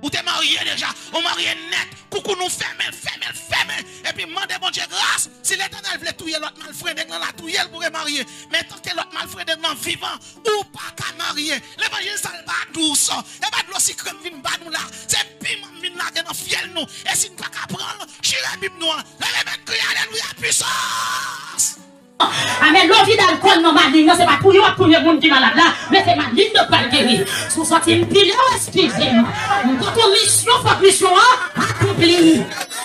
ou t'es marié déjà, on marié net, coucou nous ferme. Et puis demandez bon Dieu grâce, si l'Éternel voulait touiller l'autre malfrère, dans la touiller pour marier. Mais tant que l'autre malfrère dans vivant, ou pas qu'à marier. L'évangile ça pas douce. Et pas de l'eau si crème vin bas nous là. C'est piment vin là dans fiel nous. Et si nous pas qu'à prendre, chire Bible nous. La remettre crier alléluia puissance. Amen. L'eau vide d'alcool non maligne, c'est pas pour le monde qui est malade là, mais c'est maligne de pas le guérir. Sous sorti une pile, excusez-moi. Quand on mission, faut mission accomplie.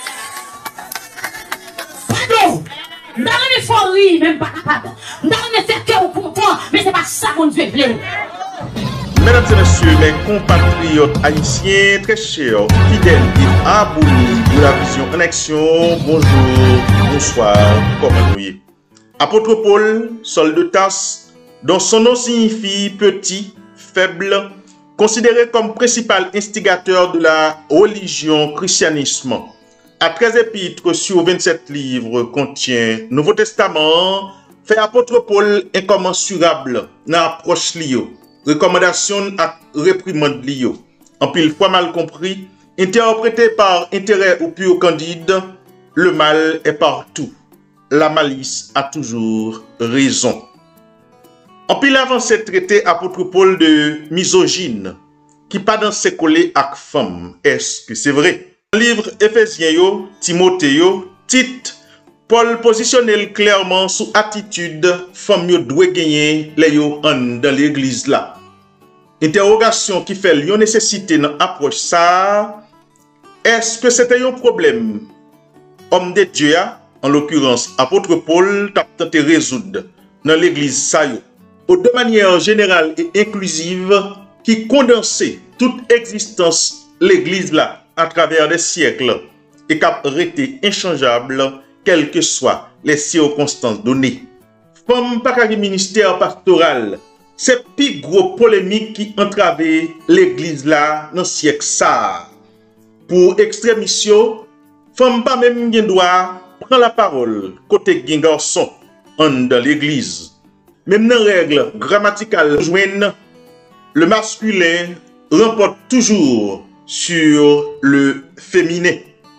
Pardon. Dans l'euphorie, même pas capable. Dans le fait que vous content, mais c'est pas ça mon Dieu plaît. Mesdames et messieurs, mes compatriotes haïtiens très chers, fidèles et abolis de la vision en action, bonjour, bonsoir, comment vous êtes? Apôtre Paul, Saul de Tarse, dont son nom signifie petit, faible, considéré comme principal instigateur de la religion christianisme. À 13 épîtres sur 27 livres contient Nouveau Testament, fait apôtre Paul incommensurable dans l'approche liée, recommandation à réprimande liée, en pile fois mal compris, interprété par intérêt ou pur candide, le mal est partout. La malice a toujours raison. En pile avancé traité apôtre Paul de misogyne, qui pas dans ses collés avec femme. Est-ce que c'est vrai? Dans le livre Éphésiens, Timothée, Tite, Paul positionnait clairement sous attitude femme yo doit gagner les yo dans l'église là. Interrogation qui fait lion nécessité dans approche ça. Est-ce que c'était un problème? Homme de Dieu, en l'occurrence apôtre Paul, t'a tenté résoudre dans l'église ça yo, de manière générale et inclusive qui condensait toute existence l'église là à travers des siècles et qui a été inchangeable quelles que soient les circonstances données. Femme pas qu'un ministère pastoral, c'est plus gros polémique qui entravait l'église là dans le siècle ça. Pour extrémission, femme pas même bien doit prendre la parole côté gen garçon dans l'église. Même dans règle grammaticale joigne, le masculin remporte toujours sur le féminin.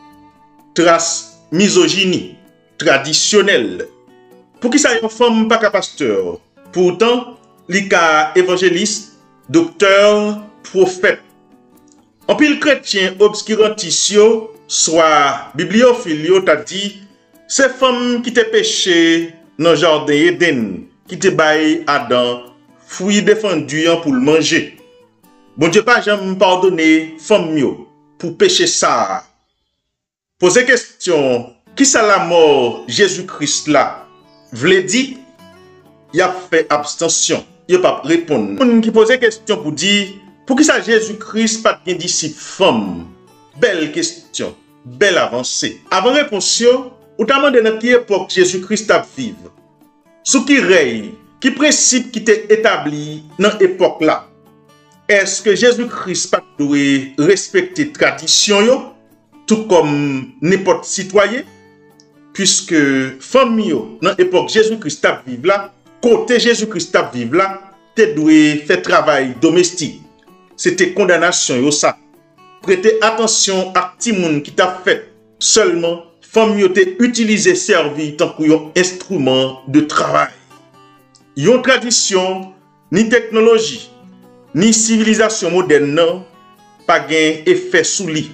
Trace misogynie traditionnelle. Pour qui ça une femme pas qu'un pasteur? Pourtant, l'ika évangéliste, docteur, prophète. En pile chrétien obscurantisio, soit bibliophile, t'a dit, ces femmes qui te péché dans le jardin Éden, qui te baille Adam, fruit défendu pour le manger. Bon Dieu pas jamais pardonner femme yo pour pécher ça. Posez question, qui ça la mort Jésus-Christ là? V'le dit, y a fait abstention, y a pas répondre. On qui pose question pour dire, pour qui ça Jésus-Christ pas de disciple femme? Belle question, belle avancée. Avant réponse yo, ou t'a demandé dans quelle époque Jésus-Christ a vivre? Sous qui règne, qui principe qui était établi dans époque là? Est-ce que Jésus-Christ pas doit respecter tradition yo, tout comme n'importe citoyen? Puisque femme yo dans époque Jésus-Christ a vivre là, côté Jésus-Christ a vivre là, te doit faire travail domestique. C'était condamnation yo ça. Prêtez attention à ti moun qui t'a fait. Seulement femme yo te utiliser servi tant qu'un instrument de travail. Yon tradition ni technologie ni civilisation moderne non, pas gain effet sous li.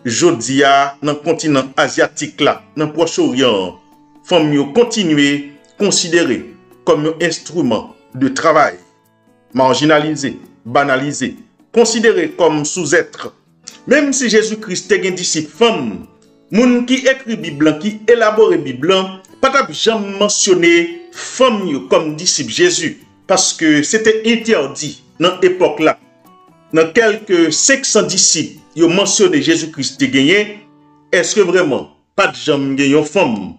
Jodia dans le continent asiatique là, dans le Proche-Orient, femme yo continuer considéré comme un instrument de travail, marginalisé, banalisé, considéré comme sous-être. Même si Jésus-Christ est un disciple femme, moun qui écrit Bible, qui élabore Bible, pas jamais mentionné femme yo comme disciple Jésus parce que c'était interdit dans l'époque là. Dans quelques 500 disciples, ils ont mentionné Jésus-Christ de gagné. Est-ce que vraiment pas de gens gagnent une femme?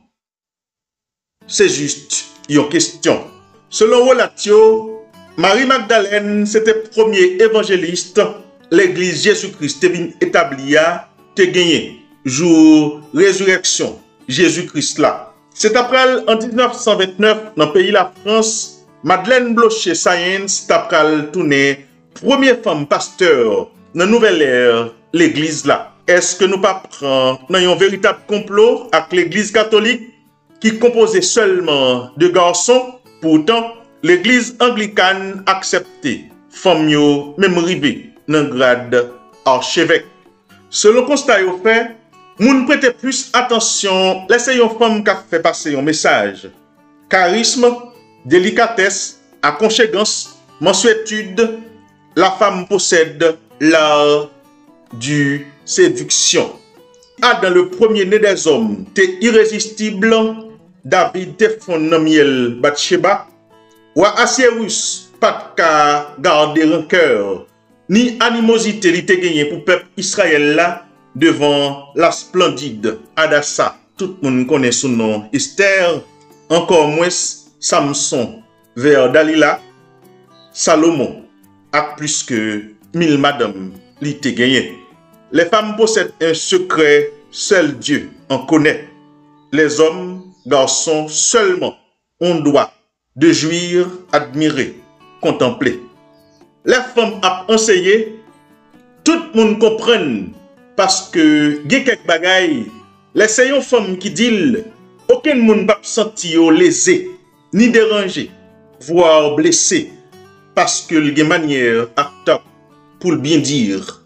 C'est juste une question. Selon Relatio, Marie-Magdalène, c'était le premier évangéliste. L'église Jésus-Christ est établie à te gagner. Jour résurrection, Jésus-Christ là. C'est après en 1929, dans le pays de la France, Madeleine Blocher Science, après tourné première femme pasteur dans la nouvelle ère, l'église là. Est-ce que nous pas prendre un véritable complot avec l'église catholique qui composait seulement de garçons? Pourtant, l'église anglicane acceptait femmes yo même rivé dans grade archevêque. Selon constat yo fait, moun prête plus attention, laissez yon femme qui fait passer un message. Charisme, délicatesse, acconscience, mansuétude, la femme possède l'art du séduction. Dans le premier né des hommes, t'es irrésistible, David te fond miel Bathsheba, ou Assyrus pas de garder rancœur, ni animosité li te gagné pour peuple Israël là devant la splendide Adassa. Tout le monde connaît son nom, Esther, encore moins Samson vers Dalila, Salomon, a plus que 1000 madames li te gagné. Les femmes possèdent un secret, seul Dieu en connaît. Les hommes, garçons seulement, ont droit de jouir, admirer, contempler. Les femmes ont enseigné, tout le monde comprenne, parce que il y a quelques bagailles, les une femmes qui disent, aucun monde va se sentir lésé, ni dérangé, voire blessé, parce que il y a une manière acte pour le bien dire.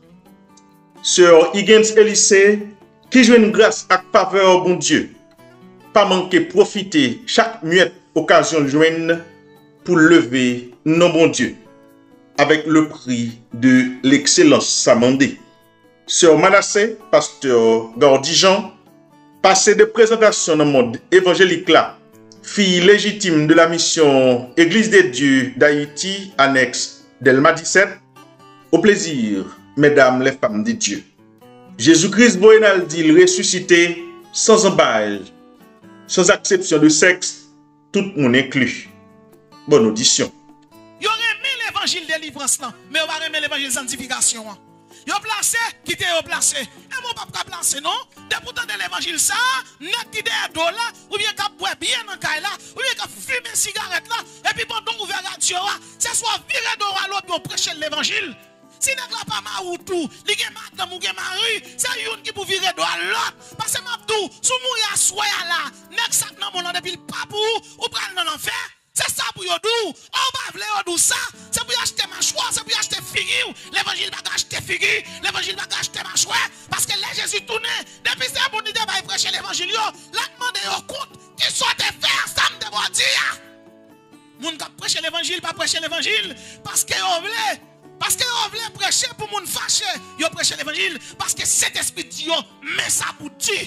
Sœur Higgins Elysée, qui joue une grâce à faveur bon Dieu, pas manquer profiter chaque muette occasion de joindre pour lever non bon Dieu, avec le prix de l'excellence samandé. Sœur Manassé, pasteur Gordijan, passé de présentation dans le monde évangélique là, fille légitime de la mission Église des Dieux d'Haïti, annexe Delma 17, au plaisir, mesdames les femmes de Dieu. Jésus-Christ Boenaldi ressuscité sans embâche, sans exception de sexe, tout le monde inclus. Bonne audition. Yo remet l'évangile de délivrance là, mais on va remettre l'évangile de sanctification. Yo placé, quitte yo placé. Et mon papa placé non? De pourtant de l'évangile ça, net qui de dos là, ou bien qu'a boire bien dans caille là, ou bien qu'a fumer cigarette là, et puis pendant ouvert radio là, c'est soit virer d'or à l'autre pour prêcher l'évangile. Si n'est pas ma ou tout, li gen madame ou gen mari, c'est yon qui pour virer d'or à l'autre. Parce que m'abdou, sou mouya soya là, nek sak nan mon depuis le papou, ou pral dans l'enfer. C'est ça pour yodou. On va vle yodou ça. C'est pour acheter mâchoire, c'est pour acheter figure. L'évangile va acheter figure, l'évangile va acheter mâchoire. Parce que là Jésus tourne, depuis ça pour nous va prêcher l'évangile yo, la demander au compte qui soit de faire ça me de dire. Moun ka prêcher l'évangile, pas prêcher l'évangile parce que on vle. Parce que on voulait prêcher pour moun fâché, yo prêcher l'évangile parce que cet esprit yo met ça pour dire.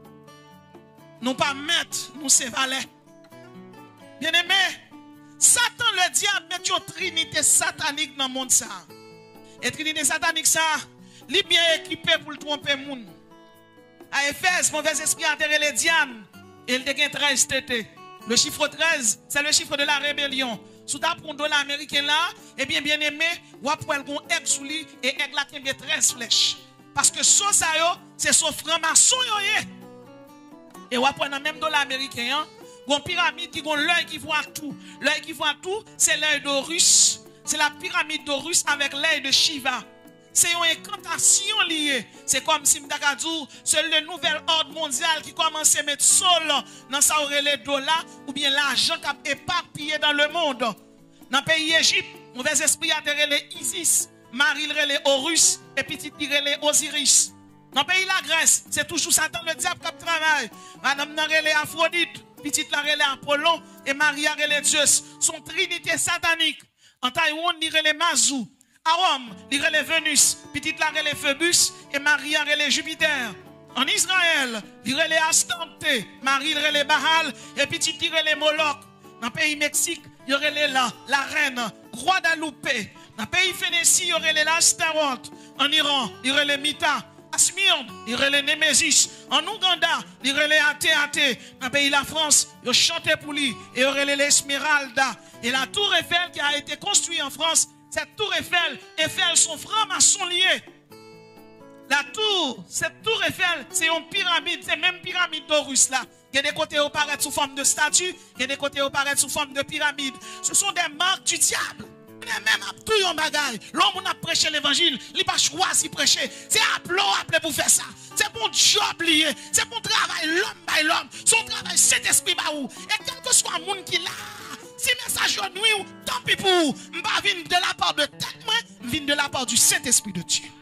Nous pas mettre, nous c'est valet. Bien aimé, Satan le diable met une trinité satanique dans le monde ça. Et trinité satanique ça, il est bien équipé pour le tromper moun. À Éphèse, mauvais esprit a enterré les dianes et il a 13 tétés. Le chiffre 13, c'est le chiffre de la rébellion. Sous ta pour $1 américain là, eh bien aimé, ou après le gon egg sous lui et egg là qui a 13 flèches. Parce que ça yo, c'est son franc-maçon yo. Et ou après dans même $1 américain, gon pyramide qui gon l'œil qui voit tout. L'œil qui voit tout, c'est l'œil d'Horus. C'est la pyramide d'Horus avec l'œil de Shiva. C'est une incantation liée. C'est comme si m'dakadou, c'est le nouvel ordre mondial qui commence à mettre sol dans sa les dollars ou bien l'argent qui est éparpillé dans le monde. Dans le pays Égypte, mauvais esprit a les Isis, Marie les Horus et petit les Osiris. Dans le pays la Grèce, c'est toujours Satan le diable qui travaille. Madame n'a les Aphrodite, petite la les Apollon et Marie a les Zeus. Son trinité satanique. En Taïwan, il les Mazou. À Rome, il les Vénus, petite la les Phébus et Marie a les Jupiter. En Israël, il les Astarte, Marie les Baal et petite les Moloch. Dans le pays Mexique, il y aurait la reine Guadalupe. Dans le pays Phénicie, il y aurait les Astaroth. En Iran, il y aurait les Mita. À Smyrne, il y aurait les Némésis. En Ouganda, il y aurait les Até. Dans le pays de la France, il chantait pour lui. Et il y aurait les Esmeralda. Et la tour Eiffel qui a été construite en France, cette tour Eiffel sont francs-maçons liés. Cette tour Eiffel, c'est une pyramide, c'est même pyramide d'Horus là. Il y a des côtés où paraît sous forme de statue, il y a des côtés où paraît sous forme de pyramide. Ce sont des marques du diable. Même à tout yon bagay, l'homme a prêché l'évangile, il pas choisi prêcher. C'est appelé pour faire ça. C'est bon job lié, c'est bon travail l'homme by l'homme. Son travail cet esprit ba ou. Et quel que soit monde qui là, si message yo nuit ou tant pis pour, m'pa vinn de la part de tête moi, vinn de la part du Saint-Esprit de Dieu.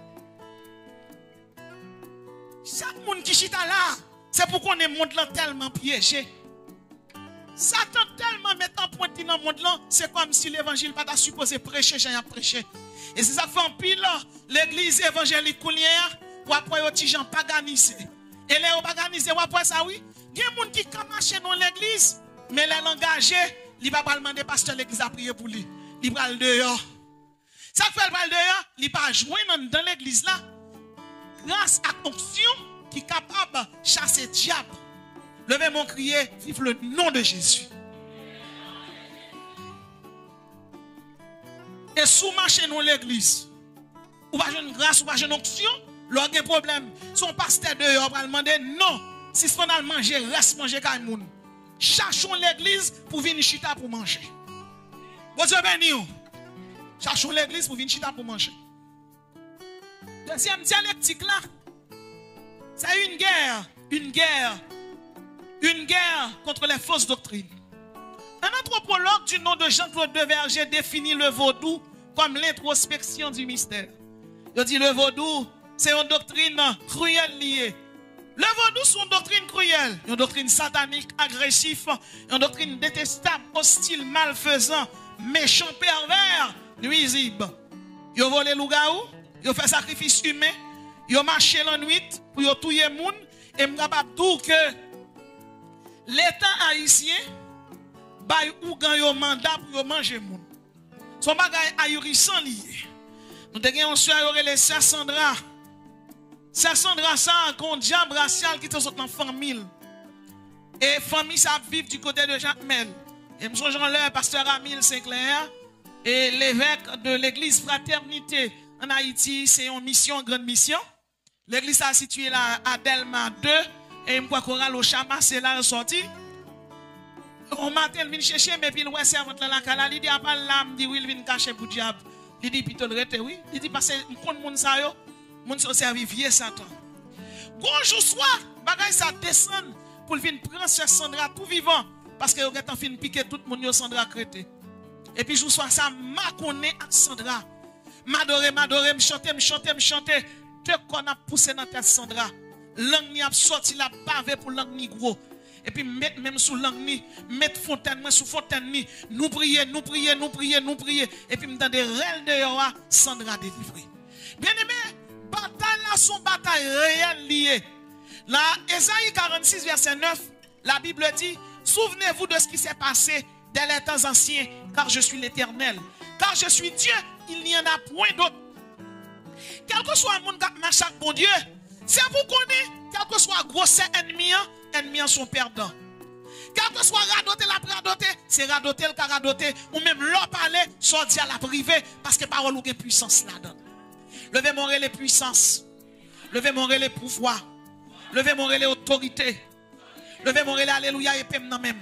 Chaque monde qui chita là, c'est pour qu'on est monde là tellement piégé. Satan tellement met en pointe dans le monde là, c'est comme si l'évangile pas ta supposé prêcher, j'ai prêché. Et c'est ça fait en pile l'église évangélique coulière, ou après yon ti gens paganisé. Et les paganisé ou après ça oui, il y a des gens qui ont marché dans l'église, mais les engagés, il va pas demander pasteur l'église a prier pour lui. Il va le dehors. Ça fait le dehors, il pas jouer dans l'église là. Grâce à l'onction qui est capable de chasser le diable. Levez mon crier, vive le nom de Jésus. Et sous marcher dans l'église, ou pas une grâce, ou pas une onction, l'on a un problème. Son pasteur dehors va demander non. Si ce qu'on a mangé, reste manger quand même. Cherchons l'église pour venir chita pour manger. Bon Dieu béni. Cherchons l'église pour venir chita pour manger. Deuxième dialectique là, c'est une guerre contre les fausses doctrines. Un anthropologue du nom de Jean-Claude Deverger définit le vaudou comme l'introspection du mystère. Il dit le vaudou, c'est une doctrine cruelle liée. Le vaudou, c'est une doctrine cruelle, une doctrine satanique, agressive, une doctrine détestable, hostile, malfaisant, méchant, pervers, nuisible. Ils ont volé lougaou, ils ont fait sacrifice humain, ils ont marché la nuit pour tuer les gens, et je suis capable de dire que l'État haïtien bay ou gan yo mandat pour manger moun. Son bagay ahurissant lié. Nous te gen on soeur les sœur Sandra. Sœur Sandra ça un diable racial qui te sort dans famille. Et famille ça vivre du côté de Jacques Mel. Et me songe leur pasteur Amil Sinclair et l'évêque de l'église Fraternité en Haïti, c'est une mission, une grande mission. L'église est située là à Delma 2 et me crois qu'on a le chama c'est là sorti. On matin vient chercher mais puis ouais servante là la il dit a pas là me dit oui il vient cacher pour diable. Il dit plutôt le rete oui, il dit parce que me connait monde ça yo, monde so servi vieux Satan. Bonjour soir, bagay ça descend pour venir prendre ce Sandra tout vivant parce que yo gatan fin piquer tout monde yo Sandra crété. Et puis jour soir ça m'a connaît avec Sandra. M'adorer, me chanter. Te qu'on a poussé dans tête Sandra. Langue ni a sorti la pavé pour langue ni gros. Et puis mettre même sous langue ni, mettre fontaine moi sous fontaine ni. Nous prier. Et puis m'tende réel de Sandra délivré. Bien aimé, bataille là son bataille réelle liée. Là, Ésaïe 46 verset 9, la Bible dit, souvenez-vous de ce qui s'est passé dès les temps anciens, car je suis l'Éternel. Car je suis Dieu, il n'y en a point d'autre. Quel que soit le monde qui marche avec bon Dieu, c'est vous connaissez, quel que soit gros ennemis sont perdants. Quel que soit radoté la radoté, c'est radoté le radoté, ou même l'on parler, sortir à la privée, parce que parole ou une puissance là-dedans. Levez mon les puissances, levez mon les pouvoirs, levez mon les autorités, levez mon les alléluia et pem nan même.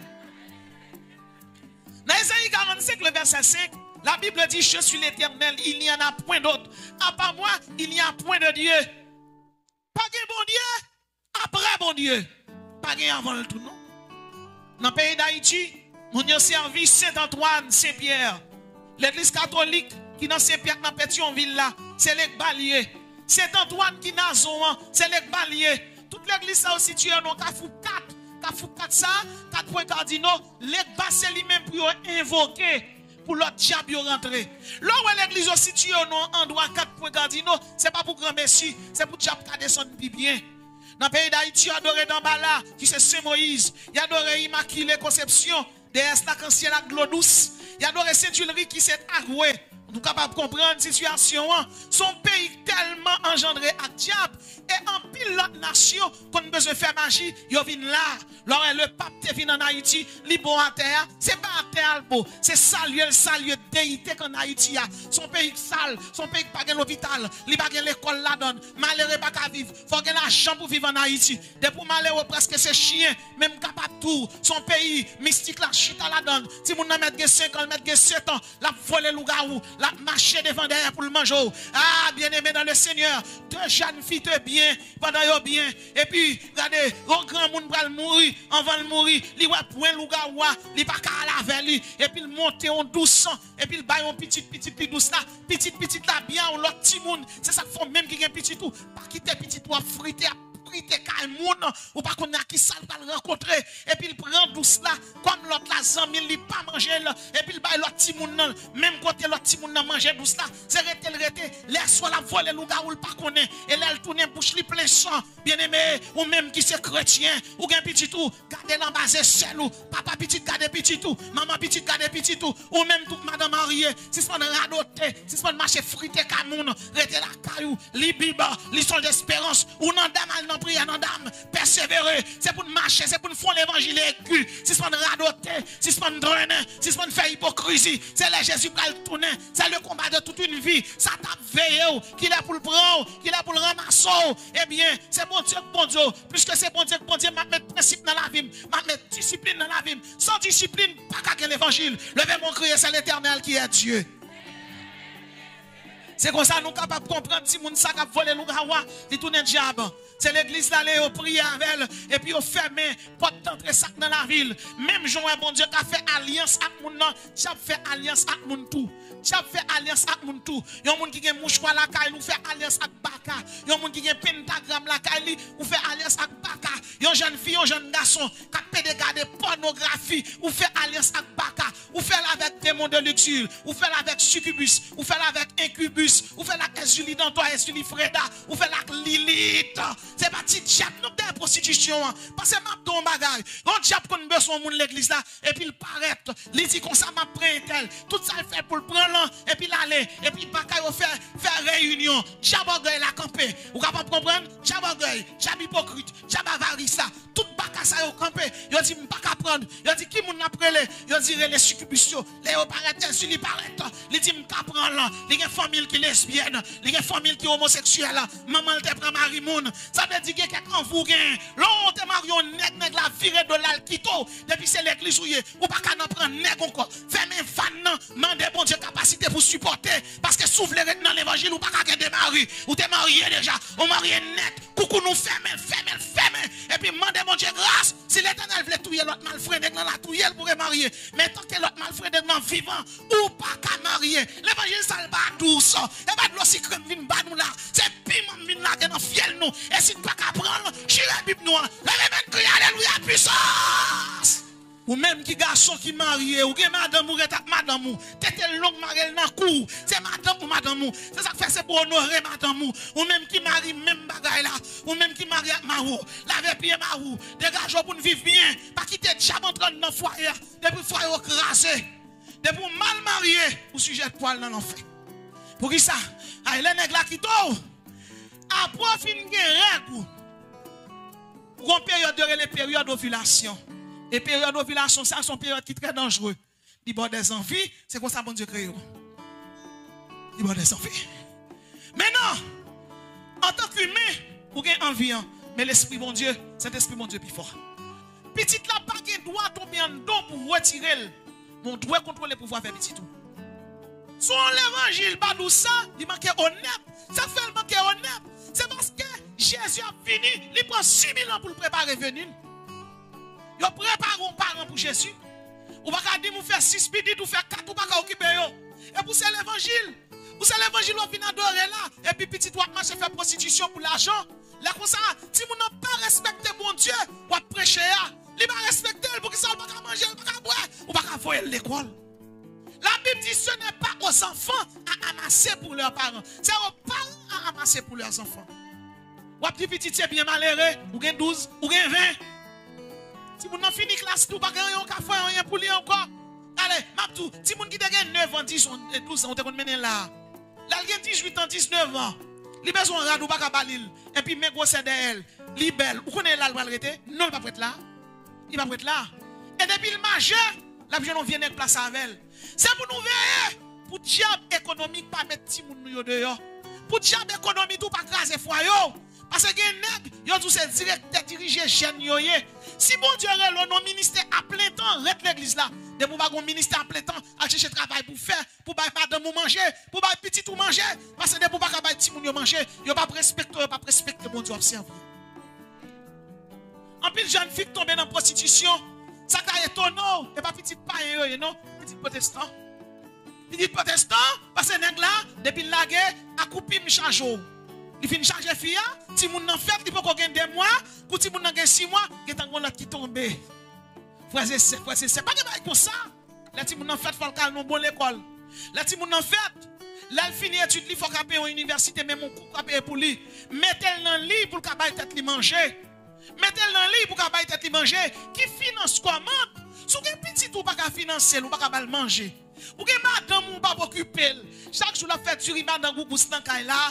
Dans Ésaïe 45, le verset 5, la Bible dit, je suis l'Éternel, il n'y en a point d'autre. À part moi, il n'y a point de Dieu. Pas de bon Dieu, après bon Dieu. Pas de avant le tout, non? Dans le pays d'Haïti, on a servi Saint-Antoine, Saint-Pierre. L'église catholique qui dans Saint-Pierre, dans Pétionville là, c'est les baliers. Saint-Antoine qui dans Zoan, c'est les baliers. Toute l'église ça aussi située dans Kafou 4 ça, 4 points cardinaux, les basses lui-même pour invoquer. Pour l'autre diable rentrer. Là où l'église est située en endroit 4 points cardinaux, ce n'est pas pour grand messie, c'est pour diable qui descend bien. Dans le pays d'Haïti, il y a adoré Dambala, qui c'est Saint Moïse. Il y a adoré Immaculée Conception, déesse la cancière la gloire douce. Il y a adoré Saint-Ulrich qui s'est agoué. Nous sommes capables de comprendre la situation. Son pays tellement engendré à diable. Et en pile l'autre nation, qu'on besoin faire magie, yo vinn là. Lors le pape te vinn en Haïti, li bon à terre, c'est pas à terre beau, c'est saluer déité qu'en Haïti a. Son pays sale, son pays pas gen l'hôpital, li pas gen l'école la donne, malheureux pas ka vivre, faut gen l'argent pour vivre en Haïti. Depuis malheureux presque c'est chien, même capable tout, son pays mystique la chita la donne. Si moun nan mettre 5 ans, mettre 7 ans, la voler lougaou, la marcher devant derrière pour le manger. Ah, bien-aimé dans le Seigneur, deux jeunes filles te bien, pendant yo bien, et puis, regardez, un grand monde va mourir, on va mourir, li wa point lougaou, li pas ka la lui, et puis il monte en douce, et puis il baille un petit douce là, petit là bien, ou l'autre petit monde, c'est ça qu'il faut même qui gagne petit tout, pas quitter petit tout à friter, ou pas qu'on a qui ça va rencontrer et puis il prend douce là comme l'autre la zami il pas manger là et puis il baille l'autre petit monde même côté l'autre petit monde manger douce là c'est rete l'air soit la voler louga ou pas connaît et là il tourne bouche li plein sang bien-aimé ou même qui c'est chrétien ou gain petit tout garder l'embasé seul ou papa petit garder petit tout maman petit garder petit tout ou même tout madame mariée si c'est pas radoter si c'est pas marcher friter camoun rete la caillou li biba li sol d'espérance ou nan dame nan prière nan dame persévérer c'est pour marcher c'est pour faire l'évangile aigu si c'est pas radoter si c'est pas drainer si c'est pas faire hypocrisie c'est le Jésus qui va tourner c'est le combat de toute une vie ça t'a veillé qu'il est pour le prendre qu'il est pour le ramasser eh bien c'est bon Dieu puisque c'est bon Dieu m'a mettre principe dans la vie m'a mettre discipline dans la vie sans discipline pas qu'à l'évangile levez mon cri c'est l'Éternel qui est Dieu. C'est comme ça nous sommes capables de comprendre si moun sa k'ap volé lougawa, il tourne diable. C'est l'église là au prier avec elle et puis au fermer porte d'entrée sac dans la ville. Même Jean bon Dieu qui a fait alliance avec moun nan, tu as fait alliance avec moun tout. Tu as fait alliance avec moun tout. Yon moun qui gen mouchoir la caille, ou fait alliance avec Baka. Yon moun qui gen pentagramme la caille, ou fait alliance avec Baka. Yon jeune fille, yon jeune garçon qui a fait regarder pornographie, ou fait alliance avec Baka. Ou fait avec démon de luxure, ou fait avec succubus, ou fait avec incubus, ou fait avec Julie Dantois et Julie Freda, ou fait avec Lilith. C'est pas petit diable, nous de prostitution. Parce que m'a don bagay. On diable qu'on besoin moun l'église là, et puis il paraît, il dit comme ça m'a pris tel. Tout ça il fait pour le prendre et puis l'aller, et puis Baka yo faire réunion. Diable la camper. Vous capable comprendre? Diable hypocrite, diable avarissa. Tout Baka ça yo camper. Yo dit m'pa prendre. Yo dit qui moun n'a prélé? Yo dit les succubus. Les yo paraît, sur li paraît. Il dit m'ka prendre là. Il y a famille qui lesbienne, il y a famille qui homosexuelle. Maman te prend mari moun. Ça veut dire que quelqu'un vous gagne. L'on te marion nèg la virée de l'alquito. Depuis c'est l'église ou pas qu'à n'en prendre nèg encore. Fermez fan mandez bon Dieu capacité pour supporter parce que souffle dans l'évangile ou pas qu'à démarrer. Ou t'es marié déjà, on marié net. Coucou nous fermez. Et puis mandez mon Dieu grâce. Si l'Éternel voulait tuer l'autre malfrère dans la touyer pour marier. Mais tant que l'autre malfrère dans vivant ou pas qu'à marier. L'évangile ça pas douce. Et pas de l'eau si crème vin bas nous là. C'est piment vin là dans fiel nous. Et si pas qu'à prendre, chire Bible nous. Levez même crier alléluia puissance. Ou même qui garçon qui marié, ou qui madame ou retap madame ou, tête longue mariée dans cou, c'est madame ou madame ou, c'est ça que fait c'est pour honorer madame ou même qui marie même bagaille là, ou même qui marie avec marou, lave pied marou, dégage pour vivre bien, pas quitter diable entrer dans le foyer, depuis foyer crasé, depuis mal marié, ou sujet de poil dans l'enfer. Pour qui ça? Ah, les nègres là qui t'ont, après fin de règle, ou une période de les périodes d'ovulation. Et période d'ovulation, ça, c'est une période qui est très dangereuse. Il y a des envies, c'est comme ça bon Dieu crée. Il y a des envies. Maintenant, en tant qu'humain, vous avez envie, mais l'esprit bon Dieu, c'est l'esprit bon Dieu plus fort. Petite la pas qui doit tomber en dos pour retirer, mon doit contrôler le pouvoir faire petit tout. Son l'évangile, pas nous ça, il manque honnête. Ça fait le manque honnête. C'est parce que Jésus a fini, il prend 6 000 ans pour le préparer venir. Vous préparez un parent pour Jésus. Ou pas dire vous faire 6 petites ou faire 4 ou pas occuper yo. Et pour c'est l'évangile. Pour c'est l'évangile on vient adorer là et puis petit toi marcher faire prostitution pour l'argent. Là comme ça, si vous n'avez pas respecté mon Dieu, ou prêcher là, il va respecter pour que ça pas manger, pas boire ou pas voir l'école. La Bible dit ce n'est pas aux enfants à amasser pour leurs parents, c'est aux parents à amasser pour leurs enfants. Ou petit petit c'est bien malheureux, ou gain 12, ou gain 20. Si vous n'avez fini classe, tout pas gagner un café, rien pour lui encore. Allez, Mabdou, si vous qui avez 9 ans, 10 ans, 12 ans, on te mener là. Là, il y a 18 ans, 19 ans. Li besoin radou pas balil et puis mes gros c'est d'elle. Li belle. Vous connaissez là le arrêter? Non, il pas prête là. Il pas prête là. Et depuis le marché, la jeune vient avec place avec elle. C'est pour nous veiller pour diable économique pas mettre ti moun yo dehors. Pour diable économique tout pas craser foyer. Parce que nèg yo tous ces directeurs diriger chaîne yo yé. Si bon Dieu le non ministère à plein temps rete l'église là. De pour pas gon ministère à plein temps à chercher travail pour faire, pour ba madame ou manger, pour ba petit ou manger parce que de pour pas ba ti moun yo manger, yo pas respecter bon Dieu observe. En pile jeune fille tombe dans prostitution, ça t'a étonné et pas petit païen yo non, petit protestant. Petit protestant parce que nèg là depuis la guerre a coupé me charge. Il finit charger fille, si moun nan fait, il peut qu'on gagne 2 mois, pour si moun nan gagne 6 mois, il y a l'autre qui tombe. Frère, c'est pas comme ça. Là, si moun nan fait, il faut qu'elle ait bon l'école. Là, si moun nan fait, là, il finit études, il faut qu'elle paye une université, même mon coup paye pour lui. Mettez-le dans le lit pour qu'elle baille tête li manger. Mettez-le dans le lit pour qu'elle baille tête li manger. Qui finance comment? Si vous avez petit ou pas qu'à financer, ou pas qu'à manger. Ou que madame ou pas occuper. Chaque jour la fête sur riba dans gougous dans kay là,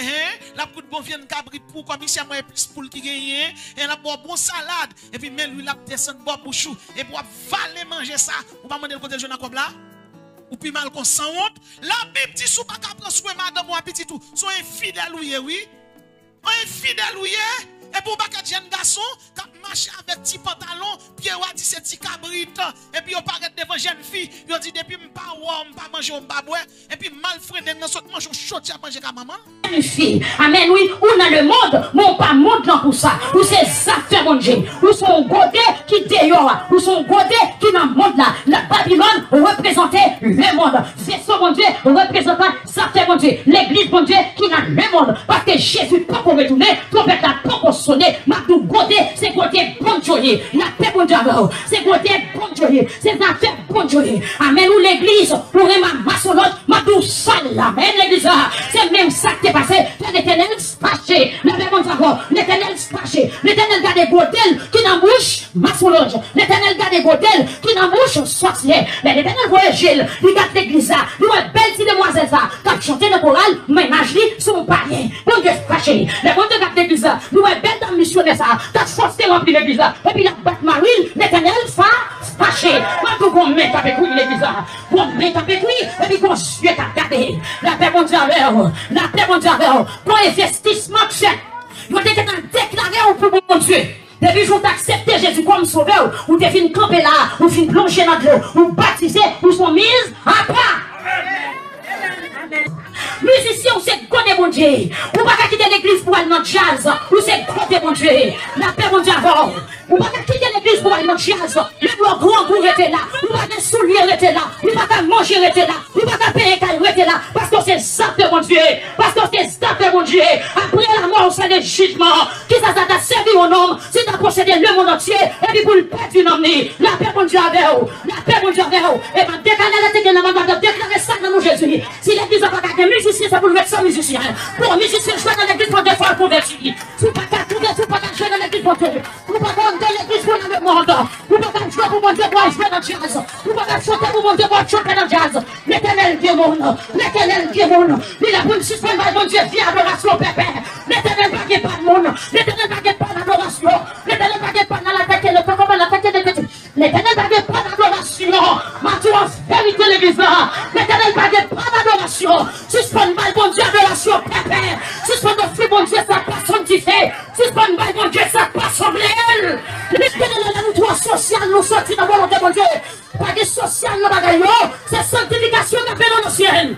la coup de bon viande cabri pour commissaire moi plus pour qui gagne et la boire bon salade et puis mais lui la descend boire bouchou et pour valer manger ça. Ou pas demander le côté jeune comme là. Ou puis mal qu'on sans honte, la Bible dit sou pas qu'à prendre soin madame ou petit tout, sont infidèle oui. Infidèle oui. Et pour pas que jeune garçon qui marche avec petit pantalon, puis il dit c'est petit cabrit et puis il paraît devant jeune fille, il dit depuis m'pas pas manger m'pas boire et puis mal frère dans saute manger chaud à manger comme maman. Une fille, amen oui, ou dans le monde, mon pas monde là pour ça. Ou c'est ça fait mon Dieu. Ou son godé qui dehors, ou son godé qui dans le monde là. La Babylone représentait le monde. C'est ça mon Dieu représentant ça fait mon Dieu. L'église mon Dieu qui dans le monde parce que Jésus pas pour retourner, trompette là pas pour sonner. Madou godé c'est côté bon Dieu. La paix bon Dieu. C'est côté bon Dieu. C'est ça fait bon Dieu. Amen ou l'église pour ma maçonnote, madou sale là. Amen l'église c'est même ça qui est passé. L'éternel fâché. L'éternel fâché. L'éternel garde godel qui n'a bouche maçonnote. L'éternel garde godel qui n'a bouche sorcier. Mais l'éternel voit Gilles. Il garde l'église là. Il voit belle petite demoiselle ça. Quand chanter le choral, mais imagine son panier. Bon Dieu fâché. Le bon Dieu garde l'église là. Il voit belle dame missionnaire ça. Quand forcé remplir l'église là. Et puis la batte Marie, l'éternel fâché. Quand on met avec lui l'église là. On met avec lui. Et puis qu'on suit à garder. La paix mon Dieu avec la paix mon Dieu avec pour investissement fait. Vous êtes déclaré pour mon Dieu. Depuis que vous acceptez Jésus comme sauveur, ou vous devez camper là, ou vous plonger dans l'eau, ou baptiser, ou sont mises à part. Musiciens, c'est connaître mon Dieu. Ou pas quitter l'église pour aller dans le jazz, ou c'est connaître mon Dieu. La paix mon Dieu avant. Ou pas quitter l'église pour aller dans le jazz. Le grand goût était là. Ou pas de souliers était là. Ou pas manger était là. Ou pas payer qu'elle était là. Parce que c'est ça de mon Dieu. Parce que c'est ça de mon Dieu. Après la mort, c'est le jugement. Qui ça t'a servi au homme? C'est de posséder le monde entier. Et puis pour le perdre une emmener. La paix mon Dieu avec vous. La paix mon Dieu avec vous. Et bien déclarer ça dans mon Jésus. Si l'église n'a pas de musicien, ça pour le mettre sans musicien. Pour musicien, je vais dans l'église pour des fois convertir. Si pas qu'à tout, si pas qu'à jouer dans l'église pour tout. Ou pas qu'à l'église pour le monde. Ou pas qu'à jouer pour mon Dieu pour jouer dans le jazz. Ou pas qu'à chanter pour mon Dieu pour chanter dans le jazz. L'éternel Dieu mon. L'éternel Dieu mon. Il a pour le suspendre mon Dieu via adoration pépé. L'éternel ne gagne pas de monde. L'éternel ne gagne pas d'adoration. L'éternel ne gagne pas dans la tête. Le temps comme la tête de Dieu. L'éternel ne gagne pas d'adoration. Matthieu, vérité l'église là. L'éternel ne gagne pas d'adoration. Suspendre mal bon Dieu adoration pépé. Suspendre le bon Dieu sa personne qui fait. Suspendre mal bon Dieu sa personne réelle. Le droit social nous sortit dans la volonté de Dieu. Pas de social dans la bagaille. C'est sanctification de la dans le ciel.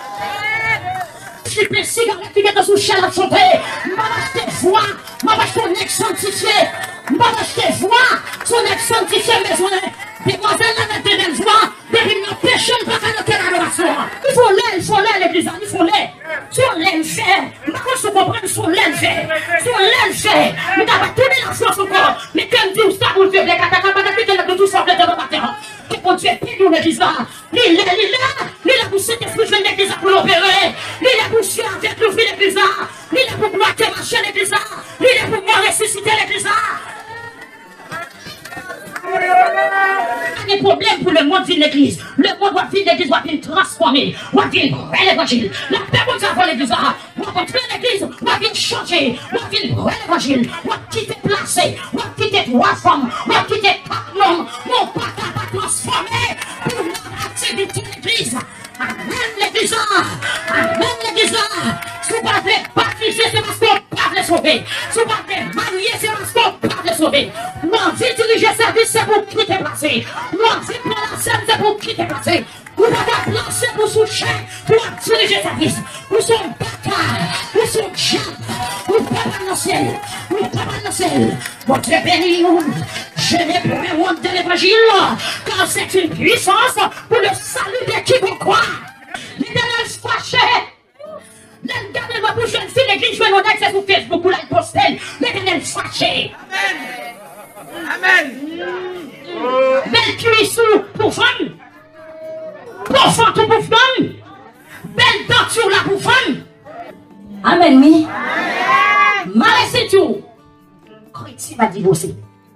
Je suis cigarette qui est sous chien à chanter. M'a acheté voix. M'a acheté un ex sanctifié. M'a acheté voix. Son ex sanctifié besoin. Demoiselle avec des mêmes voix. Depuis nos péchés, pas qu'à l'adoration. Il faut l'air, l'église. Il faut l'air. Sur l'enfer. Ma se comprendre sur l'enfer. Sur l'enfer. Mais t'as pas tourné la France encore. Mais comme dit ça, vous devez que tout ça, de matin. Que mon Dieu prie l'église là. Il est là pour cet esprit de l'église pour l'opérer. Il est pour suivre avec l'ouvrir l'église là. Il est pour moi marcher l'église là. Il est pour moi ressusciter l'église là. de problème pour le monde de l'église. Le monde doit vivre l'église, doit vivre transformer, doit vivre l'évangile. La paix pour Dieu avant l'église, doit construire l'église, doit vivre changer, doit vivre l'évangile, doit quitter placer, doit quitter trois femmes, doit quitter quatre hommes, mon papa va transformer pour l'activité de l'église. Amen l'église, amen l'église. Si vous ne pouvez pas baptiser, c'est parce qu'on ne peut pas sauver. Si vous ne pouvez pas marier, c'est parce qu'on ne peut pas sauver. L'envie de diriger service, c'est pour quitter placer. L'envie de prendre la scène, c'est pour quitter placer. Vous ne pouvez pas lancer pour soucher, pour diriger service. Vous sont bataille, vous sont diable, vous ne pouvez pas dans le ciel, vous ne pouvez pas dans le ciel. Votre béni, je n'ai plus honte de l'évangile, car c'est une puissance pour le salut de qui vous croit. L'Éternel se fâchait. L'Éternel va pour jeune fille, l'église, je vais nous dire sur Facebook pour la poster. L'Éternel se fâchait. Amen. Belle cuisse pour femme. Pour tout pour femme. Belle denture là pour femme. Amen, oui. Malais c'est tout. Chrétien va divorcer.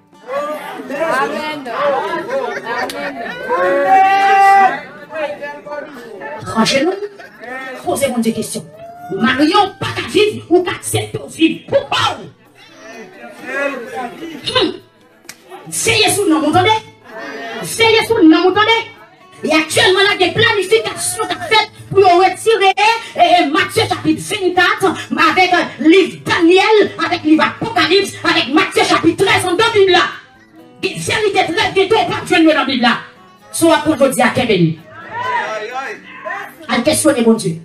Amen. Tranchez-nous. Posez-moi des questions. Marion, pas qu'à vivre ou qu'à accepter au vivre. Pourquoi? C'est sous nous, m'entendez? C'est sous nous, m'entendez? Et actuellement, là, des planifications qu'a fait pour retirer Matthieu chapitre 24 avec livre Daniel, avec livre Apocalypse, avec Matthieu chapitre 13 dans la Bible là. Des vérités très bientôt, pas de dans la Bible là. Soit pour vous dire à Kevin. À questionner mon Dieu.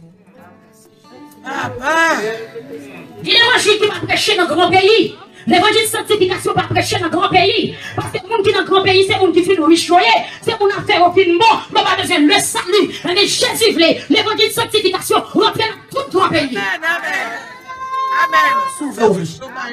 Il y a l'évangile qui va prêcher dans le grand pays. L'évangile de sanctification va prêcher dans le grand pays. Parce que les gens qui sont dans le grand pays, c'est les gens qui finissent riches. C'est mon affaire au fin bon. On va besoin le salut. Mais Jésus voulait l'évangile de sanctification rentrer dans tout le grand pays. Amen. S'ouvre-le.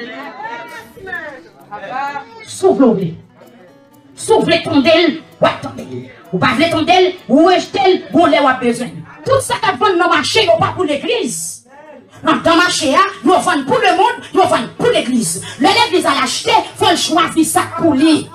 S'ouvre-le. S'ouvre ton d'elle, ou attendez. Ou pas ton d'elle, ou rejetez, ou les a besoin. Tout ça qui vend dans le marché, ou pas pour l'église. Dans le marché, nous vendons pour le monde, nous vendons pour l'église. L'église à l'acheter, il faut choisir ça pour lui.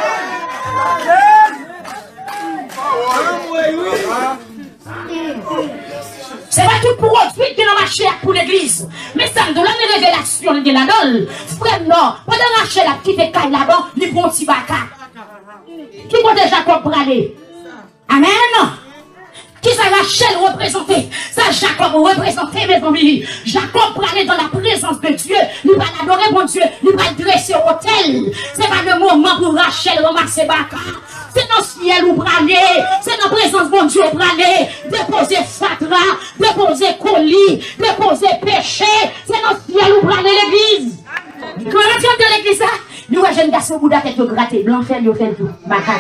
C'est pas tout pour autrui qui est dans le marché pour l'église. Mais ça me donne une révélation de la donne. Frère, non, pendant le marché, la petite caille là-bas, les bons petits bacas. Qui va déjà comprendre? Amen. Qui ça Rachel représenté? Ça Jacob représenté, mes amis. Jacob pour aller dans la présence de Dieu. Il va l'adorer, mon Dieu. Il va dresser au hôtel. C'est pas le moment pour Rachel ramasser baka. C'est dans le ciel où braler. C'est dans la présence de mon Dieu braler. Déposer fatra, déposer colis, déposer péché. C'est dans le ciel où braler l'église. Quand on vient de l'église, nous, les jeunes garçons, Bouddha, qui ont gratté, blanc, fait tout. Baka.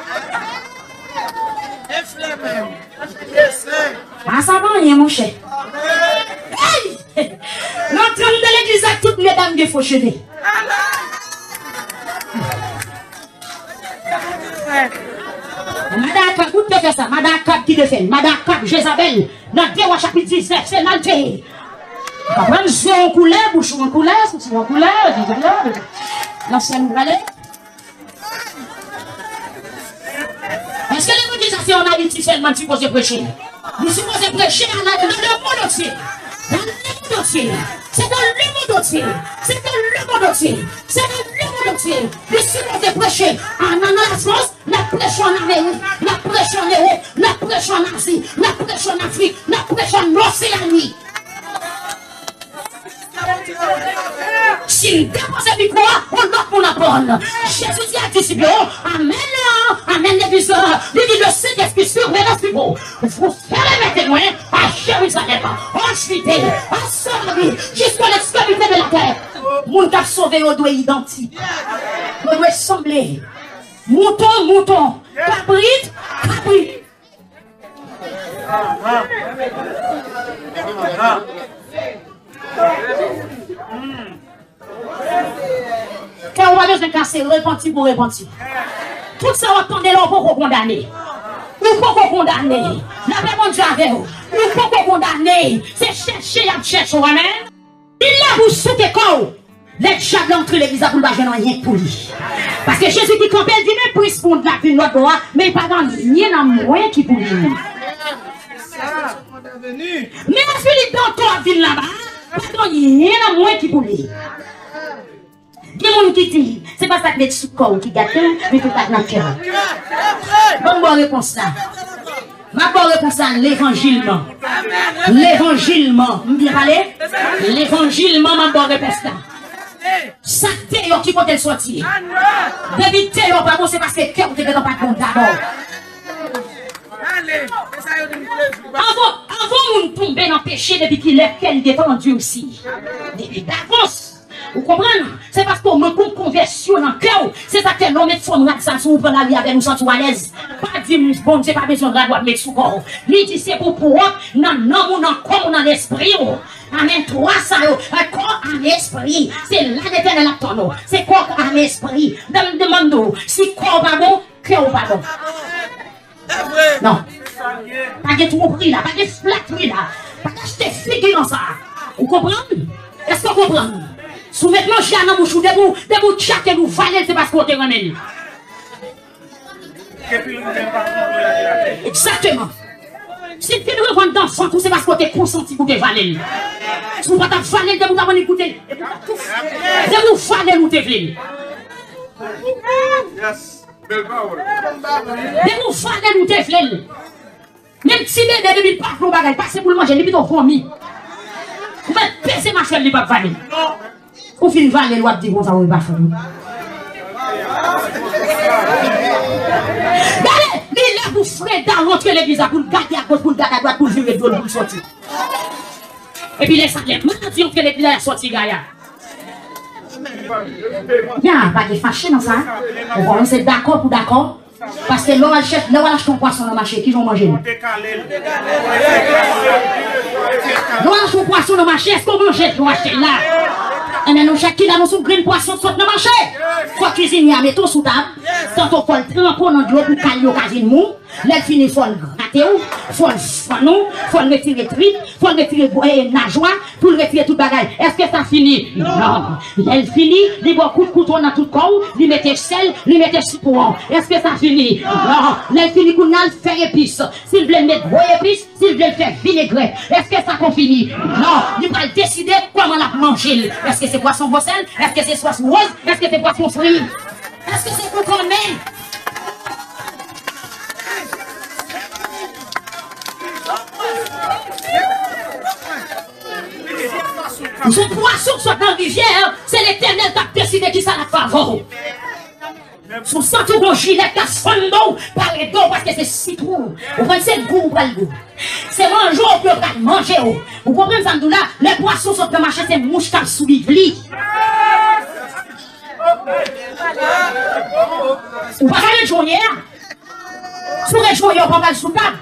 Ah, ça va rien, mon cher. Hey! L'entrée de l'église à toutes les dames de fauchées. Madame Cap, vous devez faire ça. Madame Cap qui le fait. Madame Cap, Jézabel, dans 2 chapitre 19, c'est l'alté. Après, je suis en couleur, bouche en couleur, c'est en couleur, l'ancienne bralette. Est-ce que l'évangélisation en Haïti seulement tu poses prêcher? Nous supposons prêcher dans le monde entier. Dans le monde entier. C'est dans le monde entier. C'est dans le monde entier. C'est dans le monde entier. Nous supposons prêcher en France, la prêche en Amérique, la prêche en Europe, la prêche en Asie, la prêche en Afrique, la prêche en Océanie. Si nous déposons du quoi, on doit qu'on apprenne. Jésus dit à disciples, amen, amen, les viseurs. Il dit le Saint-Esprit surveille l'Esprit beau. Vous serez mes témoins à Jérusalem, en Judée, en Samarie, jusqu'à l'extrémité de la terre. Mon t'a sauvé, on doit identifier. On doit sembler. Mouton, mouton. Cabrit, cabrit. Quand on va besoin de casser, repentir pour repentir. Tout ça, on attendait là pour condamner. Ou pour condamner. La paix, mon Dieu, avec vous. Ou pour condamner. C'est chercher, il y a chercher, amen. Il l'a vous sous tes corps. Les diables entre l'église pour le bager rien pour lui. Parce que Jésus qui campait, il dit, mais pour répondre la vie de notre droit, mais il n'y a pas rien moins qui pour lui. Mais Philippe dans toi, ville là-bas, pas rien moins qui pour lui. Il y a des gens qui disent, c'est pas ça que les sous corps qui gâtent, mais tout ça dans le cœur. Bonne réponse là. Ma bonne réponse là, l'évangile. L'évangile, bien parler? L'évangile, ma bonne réponse là. Ça t'es qui peut sortir. Depuis t'es pas bon, c'est parce que cœur t'es pas bon d'abord. Avant de tomber dans le péché depuis qu'il est qu'elle défend Dieu aussi. Depuis d'avance. Vous comprenez? C'est parce qu'on me compte conversion dans le cœur. C'est ça que l'homme est fond de ça, si vous prenez la vie avec nous sentir à l'aise. Pas dire, bon, c'est pas besoin de la droite mettre sous corps. Il dit, c'est pour pouvoir, dans l'homme, dans le corps, dans l'esprit. Amen. Trois ça, un corps en esprit. C'est là l'éternel attend. C'est corps en esprit. Dans le demande, si corps pas bon, cœur pas bon. Non. Pas de trop pris là, pas de flatterie là. Pas d'acheter figure dans ça. Vous comprenez? Est-ce que vous comprenez? Si vous mettez le chien dans bouche, de vous tchaquer, vous valez, c'est parce que vous êtes remis. Exactement. Si vous êtes revendre d'enfant, c'est parce que vous êtes consenti pour te valer. Si vous ne pouvez pas valer, de vous avoir écouté. De vous valer, vous te voulez. De vous valer, vous te voulez. Même si les bébés ne parlent pas, passez pour le manger, les bébés vomi. Vous pouvez peser ma chèvre, les pas valer. Ou fin valer, l'ouat dit, bon, ça va pas faire. Regardez, mais là, vous ferez dans rentrer l'église pour le garder à gauche, pour le garder à droite, pour le virer de l'autre, pour le sortir. Et puis, laissez les mains dire que l'église a sorti, Gaïa. Il n'y a pas de fâché dans ça. Vous voyez, c'est d'accord pour d'accord. Parce que l'on achète ton poisson dans le marché, qui vont manger? L'on achète ton poisson dans le marché, est-ce qu'on mange pour acheter là? Et maintenant, chacun a son grain de poisson sur le marché. Faut cuisiner, mettons sous table. Quand on fait le trempe dans l'eau pour caler au casino mou, là, il faut le gratter, faut le fanon, faut le retirer trip, faut le retirer nageoire, pour le retirer tout bagaille. Est-ce que ça finit? Non. Elle finit, il boit coup de couteau dans tout le corps, il mettait sel, il mettait citron. Est-ce que ça finit? Non. Elle finit qu'on a le faire épice. S'il veut mettre gros épice, s'il veut faire vinaigrette. Est-ce que ça qu'on finit? Non. Il va décider comment la manger. Est-ce que c'est poisson bossel? Est-ce que c'est poisson rose? Est-ce que c'est poisson frit? Est-ce que c'est pour qu'on met? Ce poisson soit dans la rivière, c'est l'éternel qui a décidé qui ça la faveur. Son centre de gilet qui a son dos par les dos parce que c'est citron. Vous voyez, c'est le goût, pas le goût. C'est manger, on peut pas manger. Vous comprenez, Zandoula? Les poissons sont dans le marché, c'est mouche qui a sous l'ivli. Vous ne pouvez pas le jouer. Si vous jouez, on ne peut pas le sous table.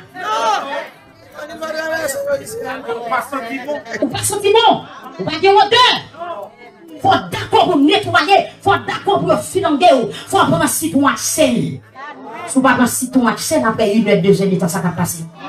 Ou pas sentiment. Ou pas dire odeur. Faut d'accord pour nettoyer. Faut d'accord pour filanger. Faut prendre un citron à sel. Si vous ne prenez pas un citron à sel, après 1 heure, 2 heures, ça va passer.